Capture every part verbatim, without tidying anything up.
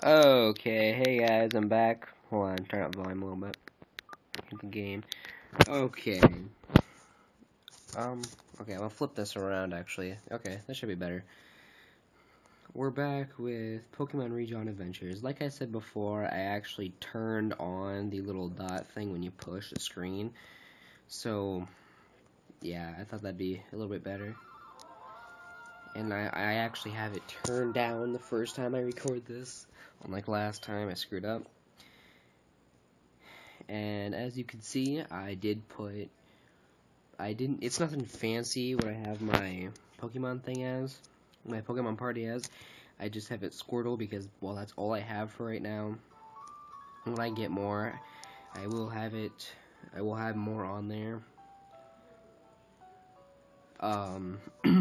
Okay, hey guys, I'm back. Hold on, turn up volume a little bit. Hit the game. Okay. Um, okay, I'm gonna flip this around actually. Okay, that should be better. We're back with Pokemon Rijon Adventures. Like I said before, I actually turned on the little dot thing when you push the screen. So, yeah, I thought that'd be a little bit better. And I, I actually have it turned down the first time I record this. Unlike last time, I screwed up. And as you can see, I did put, I didn't, it's nothing fancy what I have my Pokemon thing as, my Pokemon party as. I just have it Squirtle because, well, that's all I have for right now. When I get more, I will have it, I will have more on there. Um,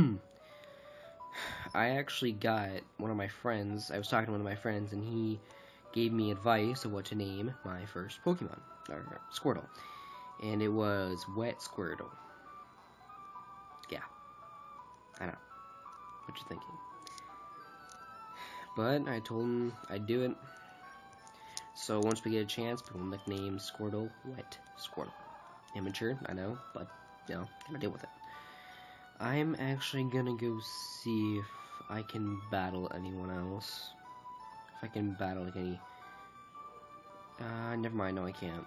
I actually got one of my friends, I was talking to one of my friends, and he gave me advice of what to name my first Pokemon, or Squirtle. And it was Wet Squirtle. Yeah. I know. What you thinking? But I told him I'd do it. So once we get a chance, we'll nickname Squirtle Wet Squirtle. Immature, I know, but, you know, gonna deal with it. I'm actually gonna go see if I can battle anyone else. If I can battle like any... Uh, never mind, no I can't.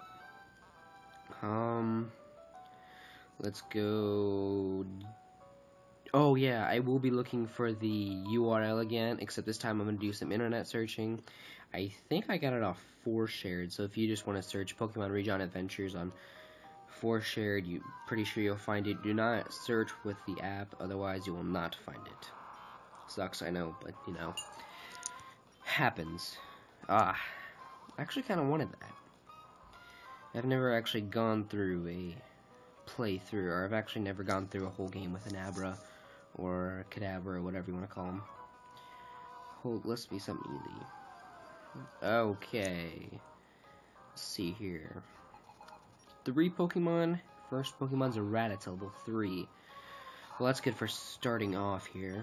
Um, let's go... Oh yeah, I will be looking for the U R L again, except this time I'm going to do some internet searching. I think I got it off four shared, so if you just want to search Pokemon Rijon Adventures on four shared, you pretty sure you'll find it. Do not search with the app, otherwise you will not find it. Sucks, I know, but you know, happens. Ah, I actually kind of wanted that. I've never actually gone through a playthrough, or I've actually never gone through a whole game with an Abra or Kadabra, or whatever you want to call them. Hold, let's be something easy. Okay. Let's see here. Three Pokemon. First Pokemon's a Rattata, level three. Well, that's good for starting off here.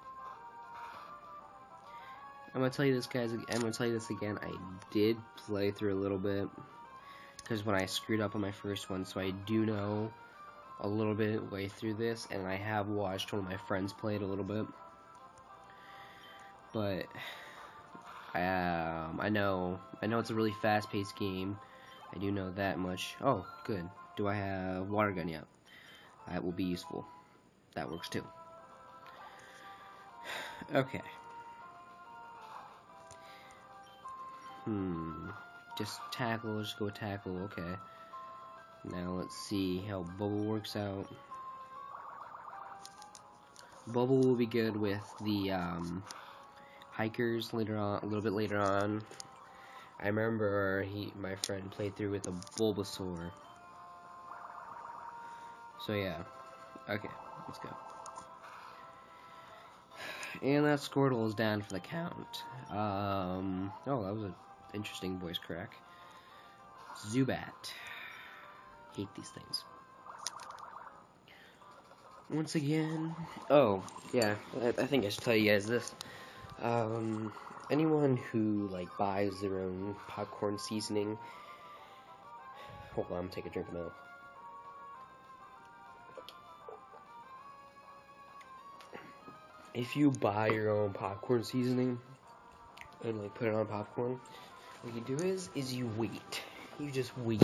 I'm gonna tell you this, guys. I'm gonna tell you this again. I did play through a little bit because when I screwed up on my first one, so I do know a little bit way through this, and I have watched one of my friends play it a little bit. But um, I know, I know it's a really fast-paced game. I do know that much. Oh, good. Do I have water gun yet? That will be useful. That works too. Okay. Hmm. Just tackle. Just go tackle. Okay. Now let's see how Bubble works out. Bubble will be good with the um, hikers later on, a little bit later on. I remember he, my friend, played through with a Bulbasaur. So yeah, okay, let's go. And that Squirtle is down for the count. Um, oh, that was an interesting voice crack. Zubat. Hate these things. Once again, oh, yeah, I, I think I should tell you guys this. Um, anyone who, like, buys their own popcorn seasoning, hold on, I'm gonna take a drink of milk. If you buy your own popcorn seasoning, and, like, put it on popcorn, what you do is, is you wait. You just wait.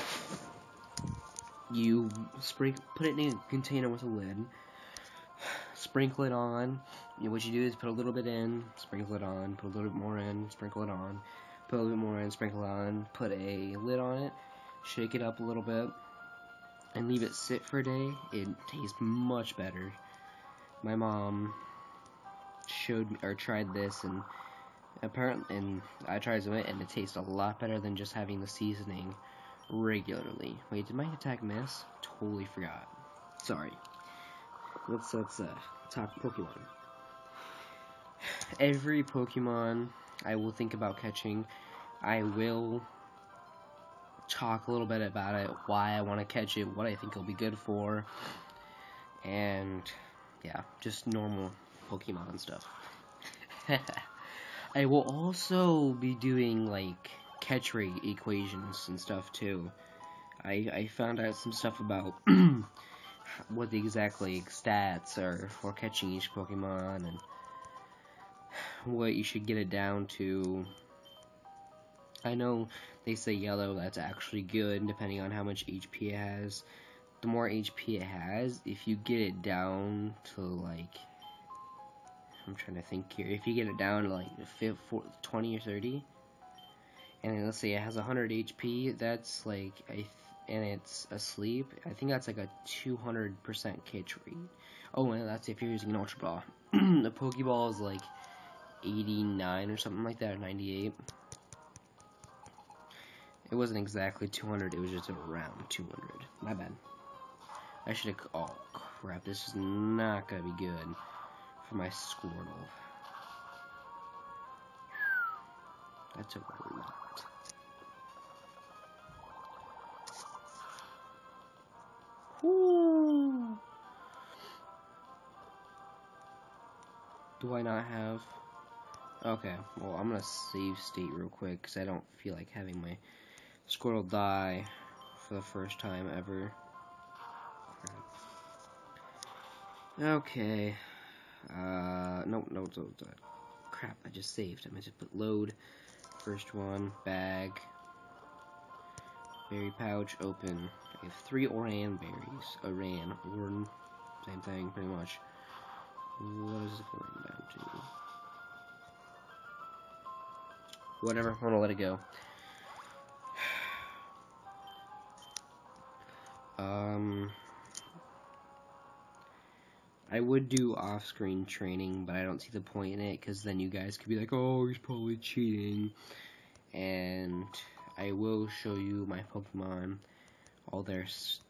You spray, put it in a container with a lid, sprinkle it on. You know, what you do is put a little bit in, sprinkle it on, put a little bit more in, sprinkle it on, put a little bit more in, sprinkle it on, put a lid on it, shake it up a little bit, and leave it sit for a day. It tastes much better. My mom showed me, or tried this, and apparently, and I tried some of it, and it tastes a lot better than just having the seasoning regularly. Wait, did my attack miss? Totally forgot. Sorry. Let's let's uh, talk Pokemon. Every Pokemon I will think about catching, I will talk a little bit about it, why I want to catch it, what I think it'll be good for, and yeah, just normal Pokemon stuff. I will also be doing like catch rate equations and stuff too. I I found out some stuff about what the exact like stats are for catching each Pokemon and what you should get it down to. I know they say yellow, that's actually good depending on how much H P it has. The more H P it has, if you get it down to like, I'm trying to think here, if you get it down to like twenty or thirty, and then let's say it has one hundred H P, that's like, I th and it's asleep, I think that's like a two hundred percent catch rate. Oh, and that's if you're using an Ultra Ball. The Pokeball is like eighty-nine or something like that, or ninety-eight. It wasn't exactly two hundred, it was just around two hundred. My bad. I should have. Oh crap! This is not gonna be good for my Squirtle. That took a lot. Woo. Do I not have? Okay. Well, I'm gonna save state real quick because I don't feel like having my Squirtle die for the first time ever. Okay. Uh, no, no, no, no. Crap, I just saved. I meant to put load. First one, bag. Berry pouch, open. I have three Oran berries. Oran, Oran, same thing, pretty much. What is it going down to? Whatever, I'm gonna let it go. Um... I would do off-screen training, but I don't see the point in it, because then you guys could be like, oh, he's probably cheating. And I will show you my Pokemon, all their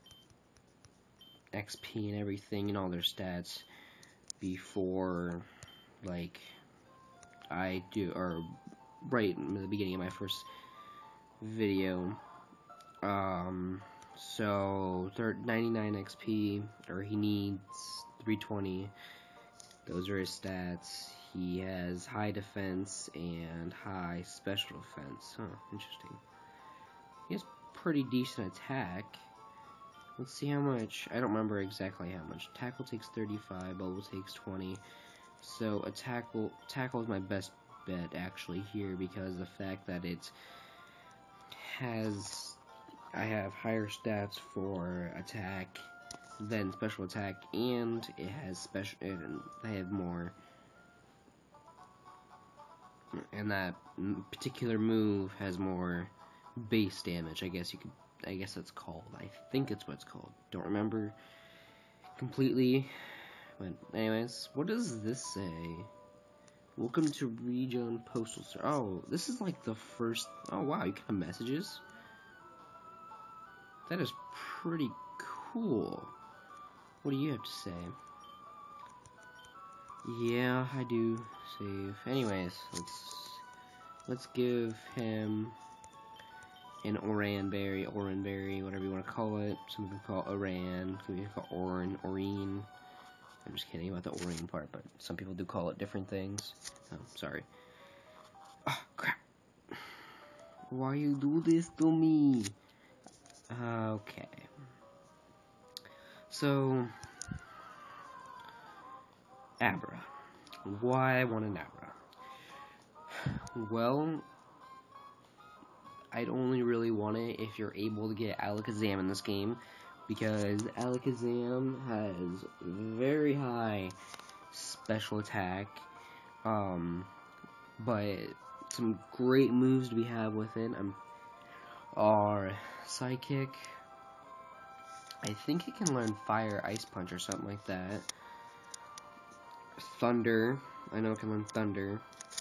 X P and everything, and all their stats, before, like, I do, or right in the beginning of my first video. Um, so, ninety-nine X P, or he needs three twenty. Those are his stats. He has high defense and high special defense. Huh, interesting. He has pretty decent attack. Let's see how much. I don't remember exactly how much. Tackle takes thirty-five, Bubble takes twenty. So a tackle tackle is my best bet actually here, because the fact that it has I have higher stats for attack than special attack, and it has special, and I have more, and that particular move has more base damage, I guess you could, I guess that's called, I think it's what it's called, don't remember completely, but anyways, what does this say? Welcome to Rijon Postal Service. Oh, this is like the first, oh wow, you got messages? That is pretty cool. What do you have to say? Yeah, I do save. Anyways, let's let's give him an Oran berry, Oran berry, whatever you want to call it. Some people call it Oran, some people call it Oran, Oreen. I'm just kidding about the Oreen part, but some people do call it different things. Oh, sorry. Oh, crap. Why you do this to me? Okay. So, Abra. Why I want an Abra? Well, I'd only really want it if you're able to get Alakazam in this game, because Alakazam has very high special attack, um, but some great moves we have with it um, are Psychic. I think it can learn Fire, Ice Punch, or something like that. Thunder. I know it can learn Thunder.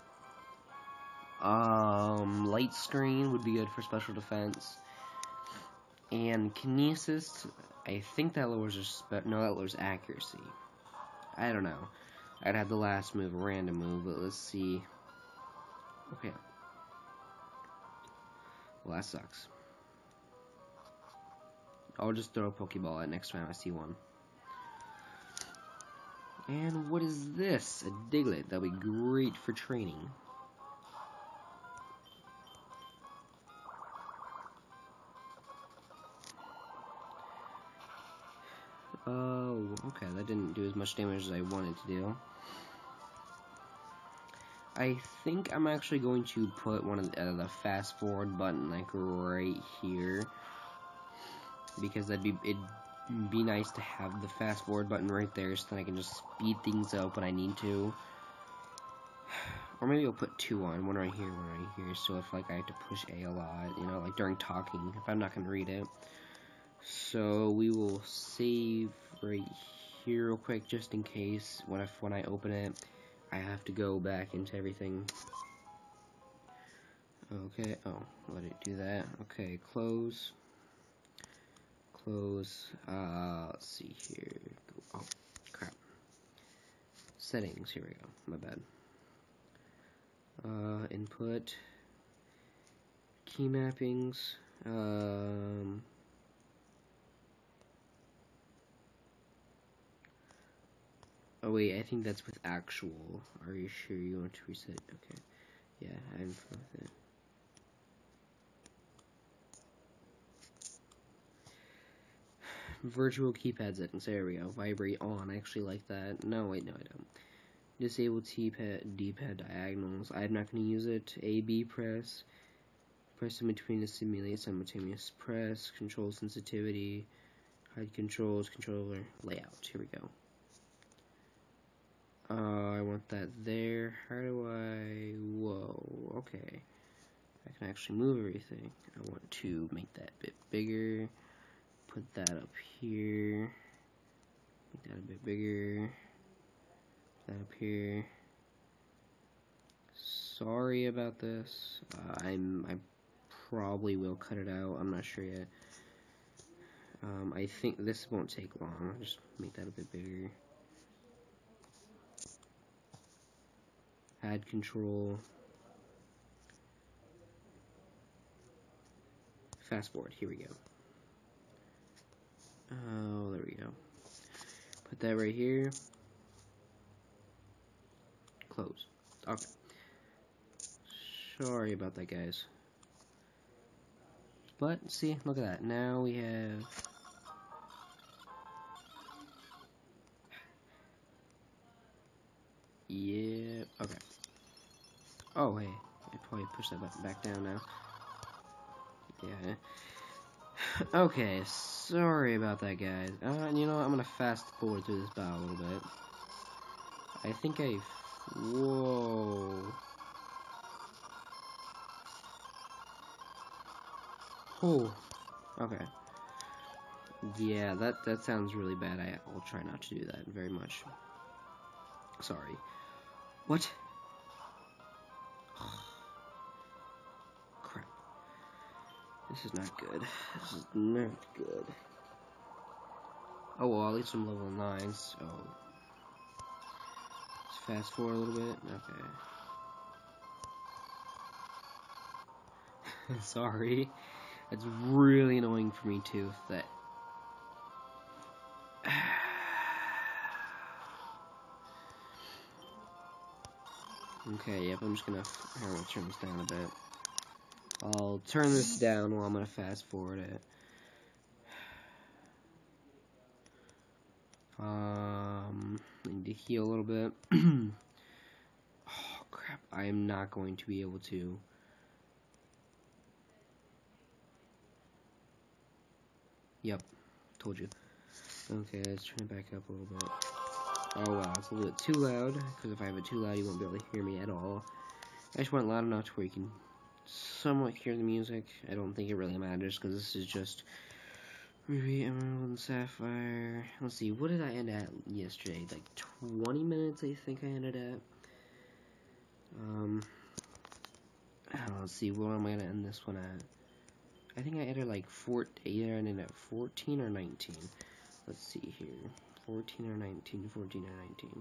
Um, Light Screen would be good for special defense. And Kinesis, I think that lowers your spe- no, that lowers accuracy. I don't know. I'd have the last move, a random move, but let's see. Okay. Well, that sucks. I'll just throw a Pokeball at next time I see one. And what is this? A Diglett. That'll be great for training. Oh, okay, that didn't do as much damage as I wanted to do. I think I'm actually going to put one of the, uh, the fast forward button like right here, because that'd be it'd be nice to have the fast forward button right there, so that I can just speed things up when I need to. Or maybe I'll put two on, one right here, one right here, so if like I have to push A a lot, you know, like during talking, if I'm not gonna read it. So we will save right here real quick, just in case. What if when I open it, I have to go back into everything. Okay, oh, let it do that. Okay, close. Close. Uh, let's see here. Oh, crap. Settings, here we go. My bad. Uh, input. Key mappings. Um... Oh wait, I think that's with actual. Are you sure you want to reset? Okay. Yeah, I'm fine with it. Virtual keypad settings. There we go. Vibrate on. I actually like that. No, wait, no, I don't. Disable D-pad, D-pad diagonals. I'm not going to use it. A B press. Press in between to simulate simultaneous press. Control sensitivity. Hide controls. Controller layout. Here we go. Uh, I want that there. How do I... Whoa, okay. I can actually move everything. I want to make that a bit bigger. Put that up here. Make that a bit bigger. Put that up here. Sorry about this. Uh, I'm... I probably will cut it out. I'm not sure yet. Um, I think this won't take long. I'll just make that a bit bigger. Add control. Fast forward. Here we go. Oh, there we go. Put that right here. Close. Okay. Sorry about that, guys. But, see, look at that. Now we have... Yeah, okay. Oh, hey. I probably push that button back down now. Yeah. Okay, sorry about that, guys. Uh, you know what? I'm gonna fast forward through this battle a little bit. I think I... Whoa. Oh. Okay. Yeah, that, that sounds really bad. I will try not to do that very much. Sorry. What? Crap. This is not good. This is not good. Oh well, at least I'm level nine, so... Let's fast forward a little bit. Okay. Sorry. It's really annoying for me too, if that... Okay, yep, I'm just gonna, I'm gonna turn this down a bit. I'll turn this down while I'm gonna fast forward it. Um, I need to heal a little bit. Oh, crap, I am not going to be able to. Yep, told you. Okay, let's turn it back up a little bit. Oh wow, it's a little bit too loud, because if I have it too loud, you won't be able to hear me at all. I just want it loud enough to where you can somewhat hear the music. I don't think it really matters, because this is just Ruby, Emerald, and Sapphire. Let's see, what did I end at yesterday? Like twenty minutes, I think I ended at. Um, oh, let's see, where am I gonna end this one at? I think I ended like four, either I ended at fourteen or nineteen. Let's see here. fourteen or nineteen, fourteen or nineteen.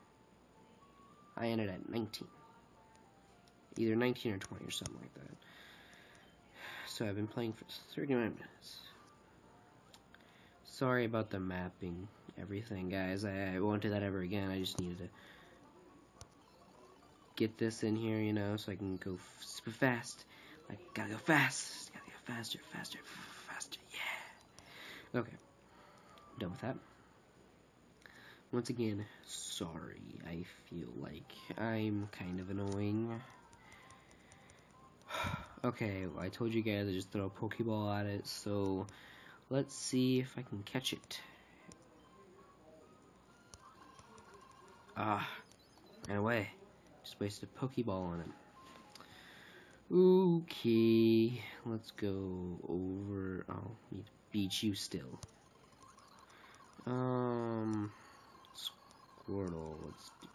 I ended at nineteen. Either nineteen or twenty or something like that. So I've been playing for thirty-nine minutes. Sorry about the mapping, everything, guys. I, I won't do that ever again. I just needed to get this in here, you know, so I can go super fast. I gotta go fast. Gotta go faster, faster, faster. Yeah. Okay. Done with that. Once again, sorry. I feel like I'm kind of annoying. Okay, well, I told you guys to just throw a Pokeball at it, so let's see if I can catch it. Ah, ran away. Just wasted a Pokeball on him. Okay, let's go over. Oh, need to beat you still. Um, Squirtle. Let's do.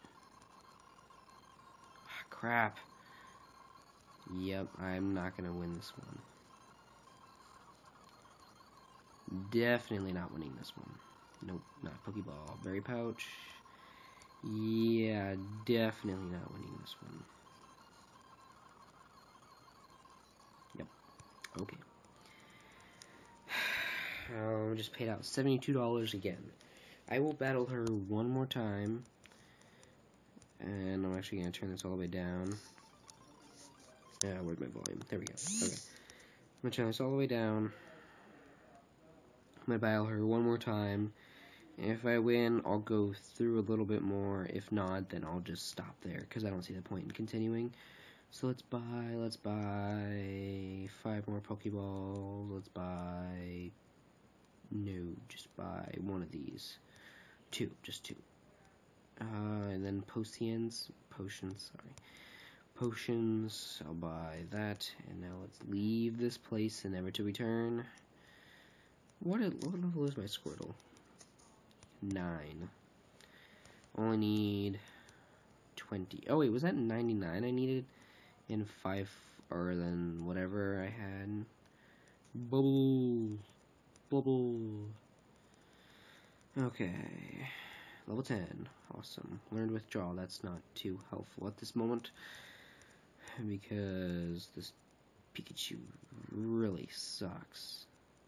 Ah, crap. Yep, I'm not gonna win this one. Definitely not winning this one. Nope, not Pokeball. Berry Pouch. Yeah, definitely not winning this one. Yep. Okay. I just paid out seventy-two dollars again. I will battle her one more time. And I'm actually going to turn this all the way down. Yeah, where's my volume? There we go. Okay. I'm going to turn this all the way down. I'm going to battle her one more time. If I win, I'll go through a little bit more. If not, then I'll just stop there, because I don't see the point in continuing. So let's buy, let's buy five more Pokeballs. Let's buy, no, just buy one of these. Two, just two. Uh, and then potions, potions, sorry. Potions, I'll buy that. And now let's leave this place and never to return. What, what level is my Squirtle? Nine. Only need twenty. Oh wait, was that ninety-nine I needed? In five, or then whatever I had. Bubble. Bubble. Okay. Level ten. Awesome. Learned withdrawal. That's not too helpful at this moment, because this Pikachu really sucks.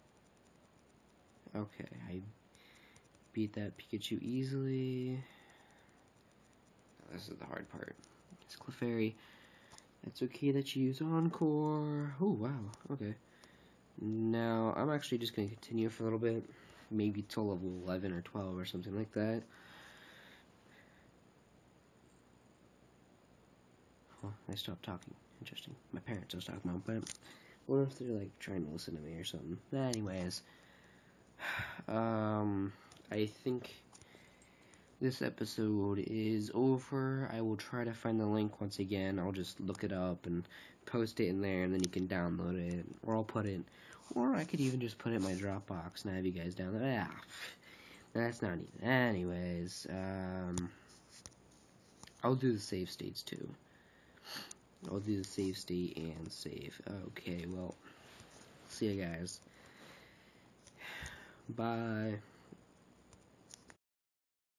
Okay, I beat that Pikachu easily. This is the hard part. It's Clefairy. It's okay that you use Encore. Oh, wow. Okay. Now, I'm actually just going to continue for a little bit. Maybe till level eleven or twelve or something like that. Well, I stopped talking. Interesting. My parents I was talking about, but what if they're, like, trying to listen to me or something? Anyways. Um, I think this episode is over. I will try to find the link once again. I'll just look it up and post it in there, and then you can download it. Or I'll put it, or I could even just put it in my Dropbox and have you guys download it. Ah, that's not even. Anyways, um, I'll do the save states too. I'll do the save state and save. Okay, well, see you guys. Bye.